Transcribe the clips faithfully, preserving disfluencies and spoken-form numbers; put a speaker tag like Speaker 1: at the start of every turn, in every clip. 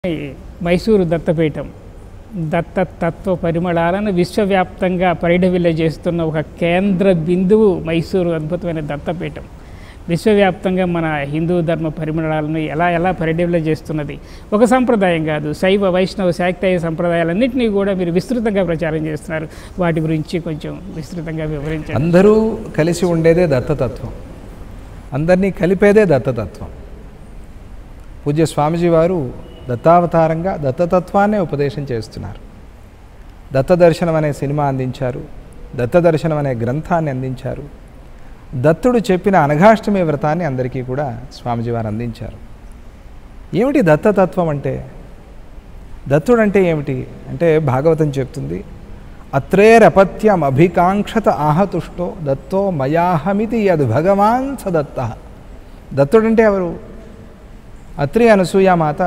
Speaker 1: మైసూరు దత్తపీఠం దత్త తత్వ పరిమళాలను విశ్వవ్యాప్తంగా పరిఢవిల్ల చేస్తున్న ఒక కేంద్ర బిందువు మైసూరు అద్భుతమైన దత్తపీఠం. విశ్వవ్యాప్తంగా మన హిందూ ధర్మ పరిమళాలను ఎలా ఎలా పరిఢవిల్ల చేస్తున్నది. ఒక సంప్రదాయం కాదు, శైవ వైష్ణవ శాక్తేయ సంప్రదాయాలన్నింటినీ కూడా మీరు విస్తృతంగా ప్రచారం చేస్తున్నారు. వాటి గురించి కొంచెం విస్తృతంగా వివరించారు.
Speaker 2: అందరూ కలిసి ఉండేదే దత్తతత్వం, అందరినీ కలిపేదే దత్తతత్వం. పూజ్య స్వామీజీ వారు దత్తావతారంగా దత్తతత్వాన్నే ఉపదేశం చేస్తున్నారు. దత్తదర్శనం అనే సినిమా అందించారు, దత్తదర్శనం అనే గ్రంథాన్ని అందించారు. దత్తుడు చెప్పిన అనఘాష్టమి వ్రతాన్ని అందరికీ కూడా స్వామీజీ వారు అందించారు. ఏమిటి దత్తతత్వం అంటే? దత్తుడు అంటే ఏమిటి అంటే భాగవతం చెప్తుంది, అత్రేరపత్యం అభికాంక్షత ఆహతుష్టో దత్తో మయాహమితి యద్ భగవాన్ సదత్త. దత్తుడంటే ఎవరు? అత్రి అనసూయామాత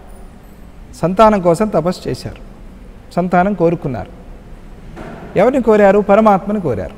Speaker 2: సంతానం కోసం తపస్సు చేశారు, సంతానం కోరుకున్నారు. ఎవరిని కోరారు? పరమాత్మని కోరారు.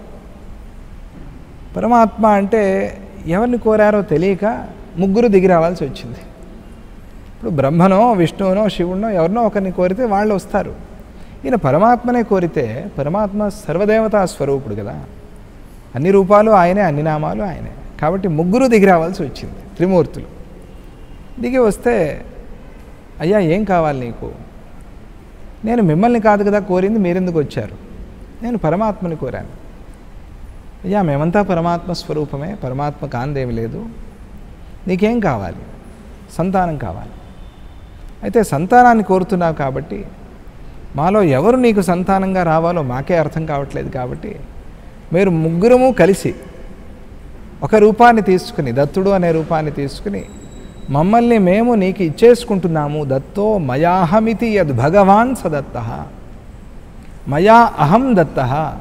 Speaker 2: పరమాత్మ అంటే ఎవరిని కోరారో తెలియక ముగ్గురు దిగి రావాల్సి వచ్చింది. ఇప్పుడు బ్రహ్మనో విష్ణువునో శివునో ఎవరినో ఒకరిని కోరితే వాళ్ళు వస్తారు. ఈయన పరమాత్మనే కోరితే పరమాత్మ సర్వదేవతా స్వరూపుడు కదా, అన్ని రూపాలు ఆయనే, అన్ని నామాలు ఆయనే. కాబట్టి ముగ్గురు దిగి రావాల్సి వచ్చింది, త్రిమూర్తులు. దిగి వస్తే, అయ్యా ఏం కావాలి నీకు? నేను మిమ్మల్ని కాదు కదా కోరింది, మీరెందుకు వచ్చారు? నేను పరమాత్మని కోరాను. అయ్యా మేమంతా పరమాత్మ స్వరూపమే, పరమాత్మ కాందేమి లేదు, నీకేం కావాలి? సంతానం కావాలి. అయితే సంతానాన్ని కోరుతున్నావు కాబట్టి మాలో ఎవరు నీకు సంతానంగా రావాలో మాకే అర్థం కావట్లేదు. కాబట్టి మీరు ముగ్గురము కలిసి ఒక రూపాన్ని తీసుకుని, దత్తుడు అనే రూపాన్ని తీసుకుని మమ్మల్ని మేము నీకు ఇచ్చేసుకుంటున్నాము. దత్తో మయాహమితి యద్ భగవాన్ సదత్త. మయా అహం దత్త,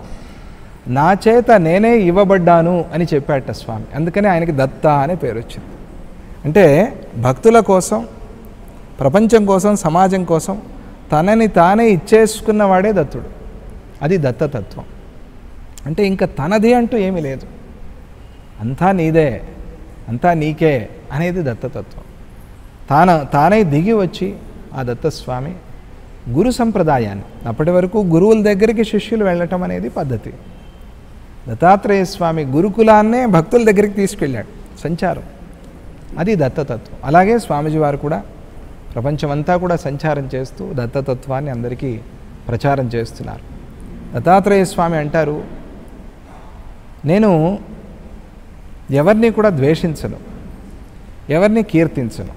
Speaker 2: నా చేత నేనే ఇవ్వబడ్డాను అని చెప్పాట స్వామి. అందుకని ఆయనకి దత్త అనే పేరు వచ్చింది. అంటే భక్తుల కోసం, ప్రపంచం కోసం, సమాజం కోసం తనని తానే ఇచ్చేసుకున్నవాడే దత్తుడు. అది దత్తతత్వం. అంటే ఇంకా తనది అంటూ ఏమీ లేదు, అంతా నీదే, అంతా నీకే అనేది దత్తతత్వం. తాన తానే దిగి వచ్చి ఆ దత్తస్వామి గురు సంప్రదాయాన్ని, అప్పటి వరకు గురువుల దగ్గరికి శిష్యులు వెళ్ళటం అనేది పద్ధతి. దత్తాత్రేయ స్వామి గురుకులాన్నే భక్తుల దగ్గరికి తీసుకెళ్ళాడు, సంచారం. అది దత్తతత్వం. అలాగే స్వామీజీ వారు కూడా ప్రపంచమంతా కూడా సంచారం చేస్తూ దత్తతత్వాన్ని అందరికీ ప్రచారం చేస్తున్నారు. దత్తాత్రేయ స్వామి అంటారు, నేను ఎవరిని కూడా ద్వేషించను, ఎవరిని కీర్తించను.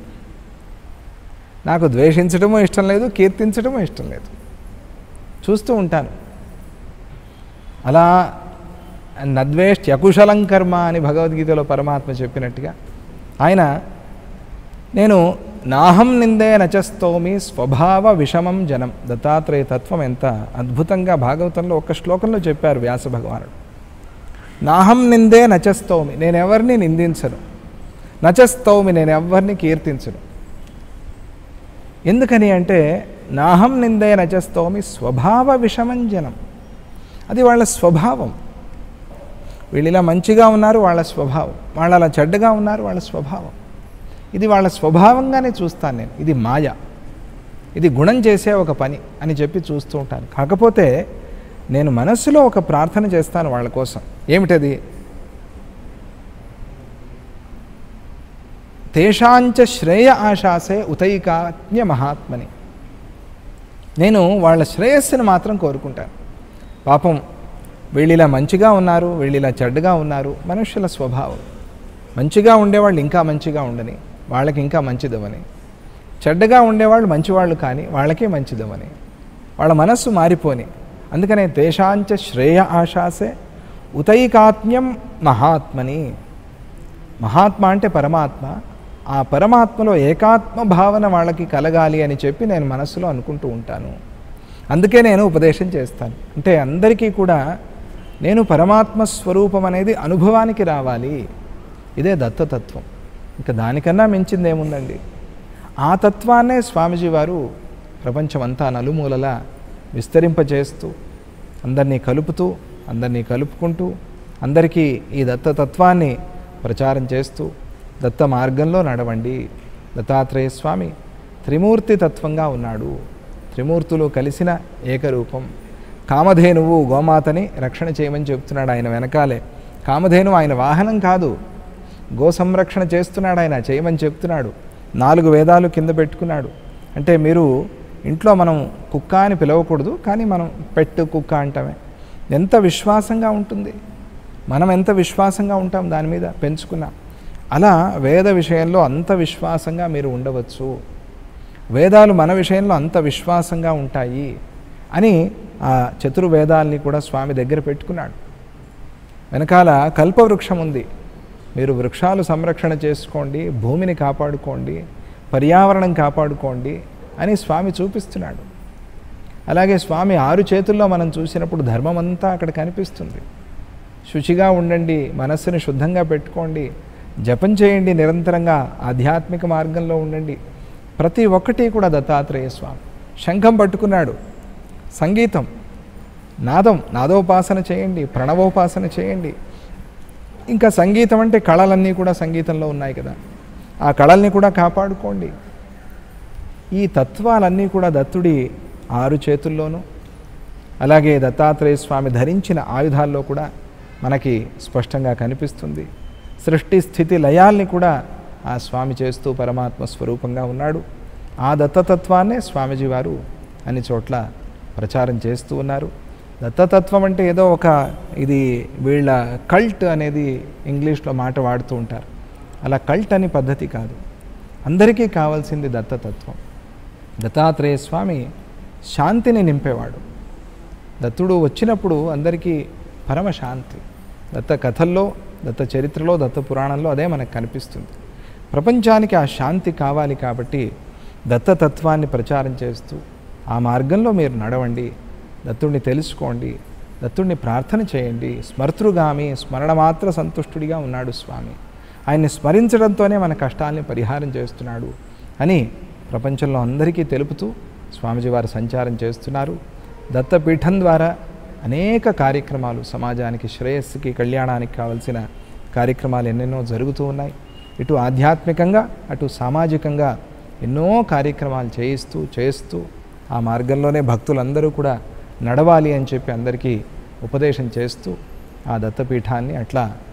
Speaker 2: నాకు ద్వేషించడమూ ఇష్టం లేదు, కీర్తించడమూ ఇష్టం లేదు. చూస్తూ ఉంటాను. అలా నద్వేష్ట్యకుశలం కర్మ అని భగవద్గీతలో పరమాత్మ చెప్పినట్టుగా ఆయన, నేను నాహం నిందే నచస్తోమి స్వభావ విషమం జనం. దత్తాత్రేయ తత్వం ఎంత అద్భుతంగా భాగవతంలో ఒక శ్లోకంలో చెప్పారు వ్యాస భగవానుడు. నాహం నిందే నచస్తోమి, నేను ఎవరిని నిందించను. నచస్తోమి, నేను ఎవరిని కీర్తించను. ఎందుకని అంటే నాహం నిందే నచస్తోమి స్వభావ విషమం జనం. అది వాళ్ళ స్వభావం. వీళ్ళు ఇలా మంచిగా ఉన్నారు, వాళ్ళ స్వభావం. వాళ్ళు అలా చెడ్డగా ఉన్నారు, వాళ్ళ స్వభావం. ఇది వాళ్ళ స్వభావంగానే చూస్తాను నేను. ఇది మాయ, ఇది గుణం చేసే ఒక పని అని చెప్పి చూస్తూ ఉంటాను. కాకపోతే నేను మనస్సులో ఒక ప్రార్థన చేస్తాను వాళ్ళ కోసం. ఏమిటది? తేషాంచ శ్రేయ ఆశాసే ఉతైకాత్మ్య మహాత్మని. నేను వాళ్ళ శ్రేయస్సును మాత్రం కోరుకుంటాను. పాపం వీళ్ళిలా మంచిగా ఉన్నారు, వీళ్ళిలా చెడ్డగా ఉన్నారు, మనుష్యుల స్వభావం. మంచిగా ఉండేవాళ్ళు ఇంకా మంచిగా ఉండని, వాళ్ళకి ఇంకా మంచిదవని. చెడ్డగా ఉండేవాళ్ళు మంచివాళ్ళు కానీ వాళ్ళకే మంచిదవని. వాళ్ళ మనస్సు మారిపోని. అందుకనే తేషాంచ శ్రేయ ఆశాసే ఉతైకాత్మ్యం మహాత్మని. మహాత్మ అంటే పరమాత్మ. ఆ పరమాత్మలో ఏకాత్మ భావన వాళ్ళకి కలగాలి అని చెప్పి నేను మనస్సులో అనుకుంటూ ఉంటాను. అందుకే నేను ఉపదేశం చేస్తాను. అంటే అందరికీ కూడా నేను పరమాత్మ స్వరూపం అనేది అనుభవానికి రావాలి. ఇదే దత్తతత్వం. ఇంకా దానికన్నా మించింది ఏముందండి? ఆ తత్వాన్నే స్వామీజీ వారు ప్రపంచమంతా నలుమూలలా విస్తరింపజేస్తూ, అందరినీ కలుపుతూ, అందరినీ కలుపుకుంటూ, అందరికీ ఈ దత్తతత్వాన్ని ప్రచారం చేస్తూ దత్త మార్గంలో నడవండి. దత్తాత్రేయ స్వామి త్రిమూర్తి తత్వంగా ఉన్నాడు. త్రిమూర్తులు కలిసిన ఏకరూపం. కామధేనువు గోమాతని రక్షణ చేయమని చెప్తున్నాడు ఆయన వెనకాలే. కామధేనువు ఆయన వాహనం కాదు, గో సంరక్షణ చేస్తున్నాడు ఆయన, చేయమని చెప్తున్నాడు. నాలుగు వేదాలు కింద పెట్టుకున్నాడు. అంటే మీరు ఇంట్లో మనం కుక్క అని పిలవకూడదు, కానీ మనం పెట్టు కుక్క అంటామే. ఎంత విశ్వాసంగా ఉంటుంది, మనం ఎంత విశ్వాసంగా ఉంటాం దాని మీద పెంచుకున్నాం. అలా వేద విషయంలో అంత విశ్వాసంగా మీరు ఉండవచ్చు, వేదాలు మన విషయంలో అంత విశ్వాసంగా ఉంటాయి అని ఆ చతుర్వేదాల్ని కూడా స్వామి దగ్గర పెట్టుకున్నాడు. వెనకాల కల్పవృక్షం ఉంది, మీరు వృక్షాలు సంరక్షణ చేసుకోండి, భూమిని కాపాడుకోండి, పర్యావరణం కాపాడుకోండి అని స్వామి చూపిస్తున్నాడు. అలాగే స్వామి ఆరు చేతుల్లో మనం చూసినప్పుడు ధర్మం అంతా అక్కడ కనిపిస్తుంది. శుచిగా ఉండండి, మనస్సుని శుద్ధంగా పెట్టుకోండి, జపం చేయండి, నిరంతరంగా ఆధ్యాత్మిక మార్గంలో ఉండండి. ప్రతి ఒక్కటి కూడా దత్తాత్రేయ స్వామి. శంఖం పట్టుకున్నాడు, సంగీతం, నాదం, నాదోపాసన చేయండి, ప్రణవోపాసన చేయండి. ఇంకా సంగీతం అంటే కళలన్నీ కూడా సంగీతంలో ఉన్నాయి కదా, ఆ కళల్ని కూడా కాపాడుకోండి. ఈ తత్వాలన్నీ కూడా దత్తుడి ఆరు చేతుల్లోనూ, అలాగే దత్తాత్రేయ స్వామి ధరించిన ఆయుధాల్లో కూడా మనకి స్పష్టంగా కనిపిస్తుంది. సృష్టి స్థితి లయాల్ని కూడా ఆ స్వామి చేస్తూ పరమాత్మ స్వరూపంగా ఉన్నాడు. ఆ దత్తతత్వాన్నే స్వామిజీ వారు అన్ని చోట్ల ప్రచారం చేస్తూ ఉన్నారు. దత్తతత్వం అంటే ఏదో ఒక ఇది వీళ్ళ కల్ట్ అనేది ఇంగ్లీష్లో మాట వాడుతూ ఉంటారు. అలా కల్ట్ అని పద్ధతి కాదు, అందరికీ కావాల్సింది దత్తతత్వం. దత్తాత్రేయ స్వామి శాంతిని నింపేవాడు. దత్తుడు వచ్చినప్పుడు అందరికీ పరమశాంతి. దత్త కథల్లో, దత్త చరిత్రలో, దత్త పురాణంలో అదే మనకు కనిపిస్తుంది. ప్రపంచానికి ఆ శాంతి కావాలి కాబట్టి దత్తతత్వాన్ని ప్రచారం చేస్తూ ఆ మార్గంలో మీరు నడవండి, దత్తుడిని తెలుసుకోండి, దత్తుడిని ప్రార్థన చేయండి. స్మర్తృగామి, స్మరణ మాత్ర సంతుష్టుడిగా ఉన్నాడు స్వామి. ఆయన్ని స్మరించడంతోనే మన కష్టాలని పరిహారం చేస్తున్నాడు అని ప్రపంచంలో అందరికీ తెలుపుతూ స్వామిజీ వారు సంచారం చేస్తున్నారు. దత్తపీఠం ద్వారా అనేక కార్యక్రమాలు, సమాజానికి శ్రేయస్సుకి, కళ్యాణానికి కావలసిన కార్యక్రమాలు ఎన్నెన్నో జరుగుతూ ఉన్నాయి. ఇటు ఆధ్యాత్మికంగా అటు సామాజికంగా ఎన్నో కార్యక్రమాలు చేయిస్తూ చేస్తూ ఆ మార్గంలోనే భక్తులందరూ కూడా నడవాలి అని చెప్పి అందరికీ ఉపదేశం చేస్తూ ఆ దత్తపీఠాన్ని అట్లా